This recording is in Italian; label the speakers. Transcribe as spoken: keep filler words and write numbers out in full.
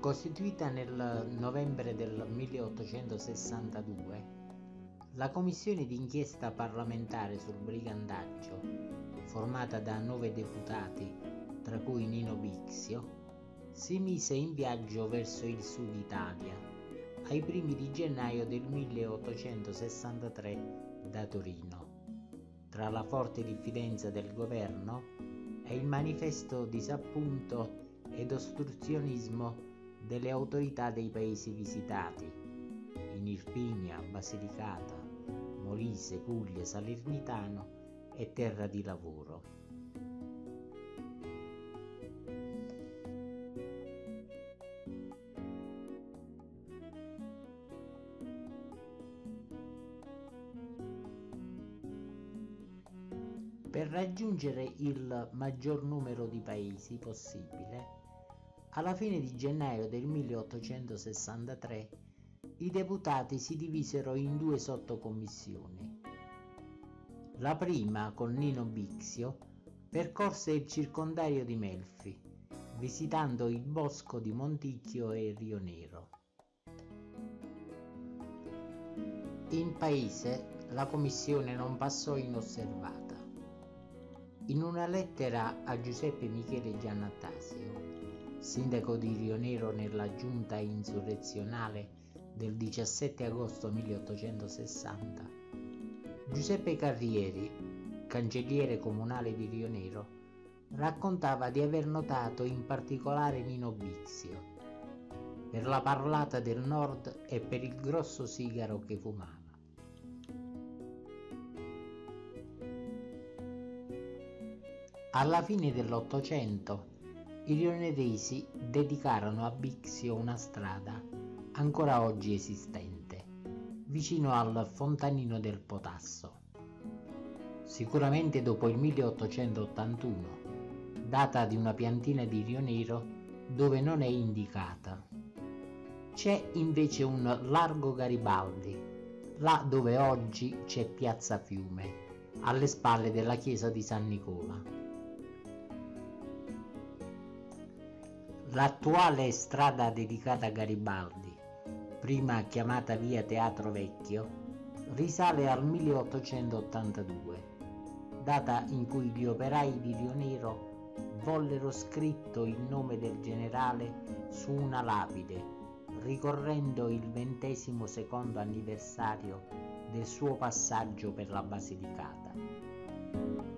Speaker 1: Costituita nel novembre del milleottocentosessantadue, la commissione d'inchiesta parlamentare sul brigandaggio, formata da nove deputati, tra cui Nino Bixio, si mise in viaggio verso il sud Italia ai primi di gennaio del milleottocentosessantatré da Torino, tra la forte diffidenza del governo e il manifesto disappunto ed ostruzionismo delle autorità dei paesi visitati, in Irpinia, Basilicata, Molise, Puglia, Salernitano e Terra di Lavoro. Per raggiungere il maggior numero di paesi possibile, alla fine di gennaio del milleottocentosessantatré i deputati si divisero in due sottocommissioni. La prima, con Nino Bixio, percorse il circondario di Melfi, visitando il bosco di Monticchio e Rio Nero. In paese la commissione non passò inosservata. In una lettera a Giuseppe Michele Giannattasio, sindaco di Rio Nero nella giunta insurrezionale del diciassette agosto milleottocentosessanta, Giuseppe Carrieri, cancelliere comunale di Rio Nero, raccontava di aver notato in particolare Nino Bixio per la parlata del nord e per il grosso sigaro che fumava. Alla fine dell'Ottocento i rioneresi dedicarono a Bixio una strada ancora oggi esistente, vicino al Fontanino del Potasso. Sicuramente dopo il milleottocentottantuno, data di una piantina di Rio Nero dove non è indicata. C'è invece un Largo Garibaldi, là dove oggi c'è Piazza Fiume, alle spalle della chiesa di San Nicola. L'attuale strada dedicata a Garibaldi, prima chiamata via Teatro Vecchio, risale al milleottocentottantadue, data in cui gli operai di Rio Nero vollero scritto il nome del generale su una lapide, ricorrendo il ventesimo secondo anniversario del suo passaggio per la Basilicata.